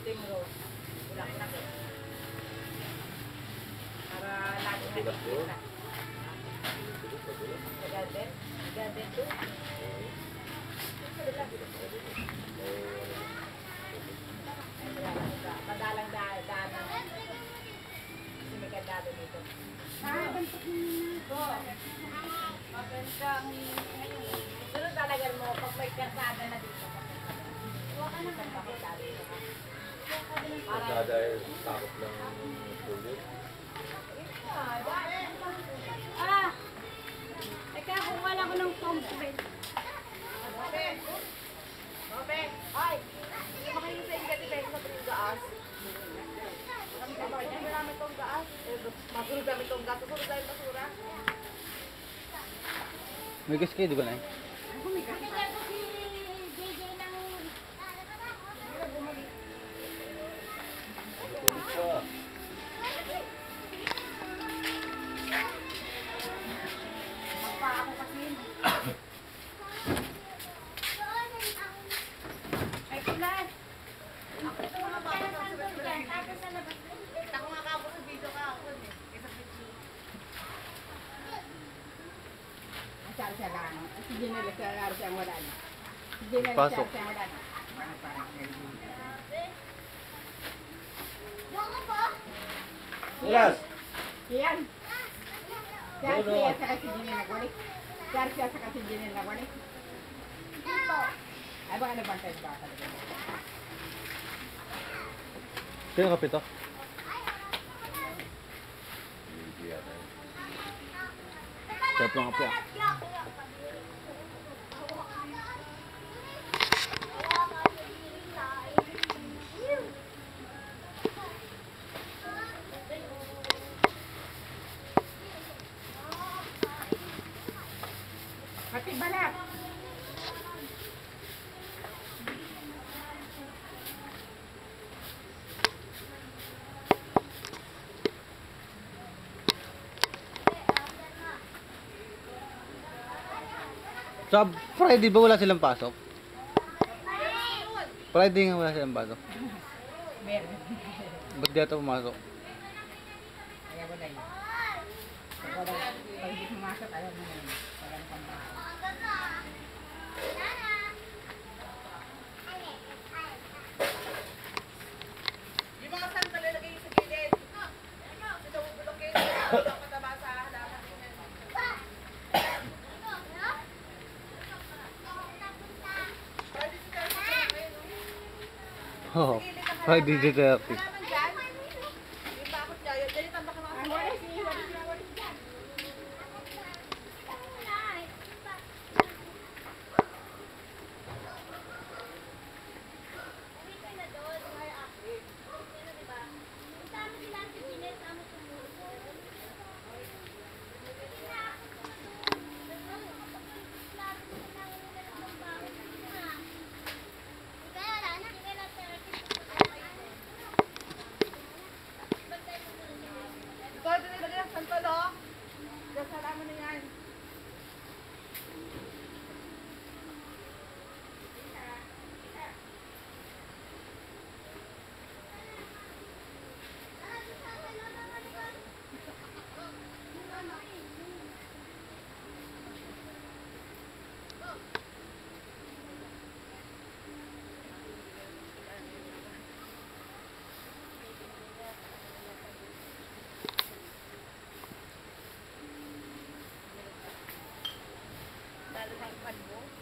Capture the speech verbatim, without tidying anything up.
Team Rose. Bulak-bulak eh. Para lagi na nakikita. Garden? Garden to? Madalang daanan. Kasi may kandado dito. Ah, bantok nito. Magandang sunod talaga mo pag may kasada na dito. Huwag ka na magpakita dito. Kasada ay takot ng pulo. Ah! Teka, kung wala ko ng phone ko ba? Bobe! Bobe! Ay! Hindi mo kayo sa ingati tayo sa tuwing gaas. Hindi mo namin itong gaas. Masulog namin itong gaas. Susunod tayo basura. May gas kayo, di ba na? Ako may kasi ko si J J ng... Tulog ka. Magpa ako kasi. Ay, kulas! Ito mga bata sa labas. Kita ko nga kapos sa video ka ako eh. Isa video. Asal siya lang. Si Janelle siya lang siya wala na. Si Janelle Pasok. siya wala na. Yes! Yan. Siya siya sa kasi Janelle nagwalik. Siya siya sa kasi Janelle nagwalik. Ay baka nabantay ba talaga. Sino kapito? Sarap ng kape ah. Pati balat. Sa Friday ba wala silang pasok? Friday nga wala silang pasok. Meron. Ba't di ata pumasok? Kaya wala yun. Pag wala, pag hindi pumasok, alam mo na yun. Pag ano pang bahay. Yung mga saan talalagay yung sa gilid. Ito, bulok kayo. Ito, pataba sa halaman. Oo. Friday the thirty. Halaman dyan. Yung bakot niya, yun. Dyan yung tambak ng mga saan. Wala siya, wala siya, wala siya. Ito, ito nilagay ang santol, oh. Diyan sa halaman na yan. Lalo ng pan mo.